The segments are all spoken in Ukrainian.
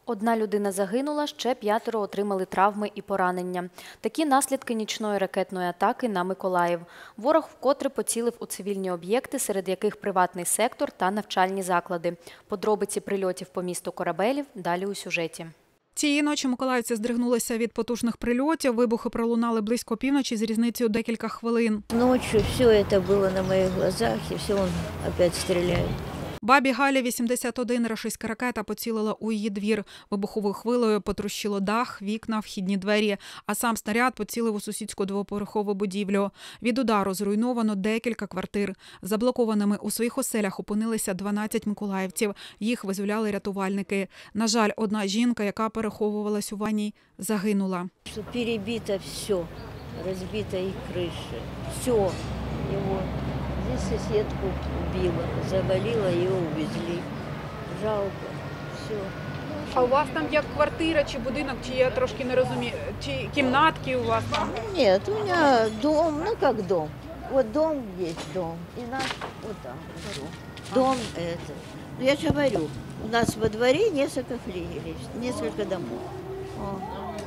Одна людина загинула, ще 5 отримали травми і поранення. Такі наслідки нічної ракетної атаки на Миколаїв. Ворог вкотре поцілив у цивільні об'єкти, серед яких приватний сектор та навчальні заклади. Подробиці прильотів по місту Корабелів далі у сюжеті. Цієї ночі миколаївці здригнулися від потужних прильотів. Вибухи пролунали близько півночі з різницею декілька хвилин. Ночью все це було на моїх глазах, і все, він опять стріляє. Бабі Галі 81 рашистська ракета поцілила у її двір. Вибуховою хвилею потрощило дах, вікна, вхідні двері, а сам снаряд поцілив у сусідську двоповерхову будівлю. Від удару зруйновано декілька квартир. Заблокованими у своїх оселях опинилися 12 миколаївців. Їх визволяли рятувальники. На жаль, одна жінка, яка переховувалась у ванній, загинула. Перебито все, розбита і криша, все його. Здесь соседку убила, завалила, ее увезли. Жалко, все. А у вас там як квартира чи будинок, чи я трошки не розумію, чи кімнатки у вас там? Нет, у меня дом, ну как дом. Вот дом есть дом, и наш вот там дом. Дом это. Ну я же говорю, у нас во дворе несколько флигелей, несколько домов. О,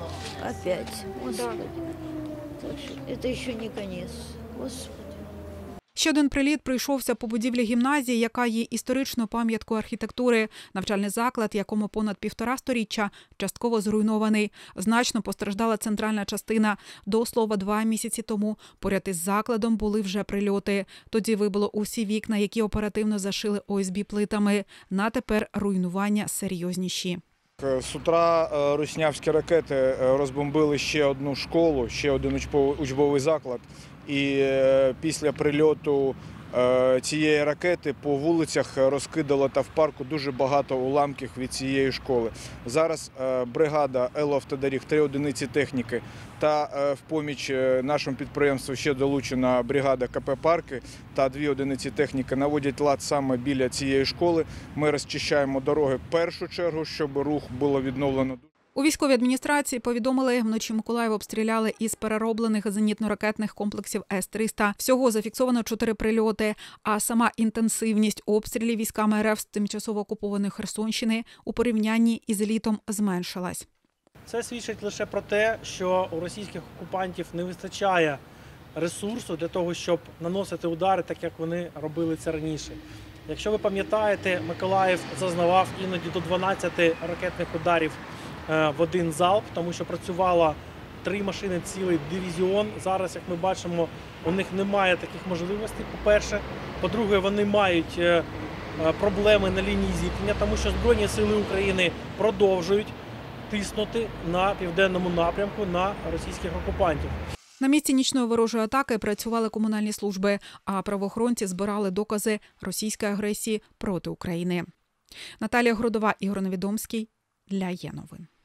опять, Господи. Так что это еще не конец, Господи. Ще один приліт прийшовся по будівлі гімназії, яка є історичною пам'яткою архітектури. Навчальний заклад, якому понад 1,5 сторіччя, частково зруйнований. Значно постраждала центральна частина. До слова, 2 місяці тому поряд із закладом були вже прильоти. Тоді вибило усі вікна, які оперативно зашили ОСБ-плитами. На тепер руйнування серйозніші. З утра руснявські ракети розбомбили ще одну школу, ще один учбовий заклад. І після прильоту цієї ракети по вулицях розкидало та в парку дуже багато уламків від цієї школи. Зараз бригада Ело-Автодоріг, 3 одиниці техніки та в поміч нашому підприємству ще долучена бригада КП «Парки» та 2 одиниці техніки наводять лад саме біля цієї школи. Ми розчищаємо дороги в першу чергу, щоб рух було відновлено. У військовій адміністрації повідомили, вночі Миколаїв обстріляли із перероблених зенітно-ракетних комплексів С-300. Всього зафіксовано 4 прильоти, а сама інтенсивність обстрілів військами РФ з тимчасово окупованої Херсонщини у порівнянні із літом зменшилась. Це свідчить лише про те, що у російських окупантів не вистачає ресурсу для того, щоб наносити удари, так як вони робили це раніше. Якщо ви пам'ятаєте, Миколаїв зазнавав іноді до 12 ракетних ударів в один залп, тому що працювало 3 машини, цілий дивізіон. Зараз, як ми бачимо, у них немає таких можливостей, по-перше. По-друге, вони мають проблеми на лінії зіткнення, тому що Збройні сили України продовжують тиснути на південному напрямку на російських окупантів. На місці нічної ворожої атаки працювали комунальні служби, а правоохоронці збирали докази російської агресії проти України. Наталія Грудова, Ігор Невідомський для Є новин.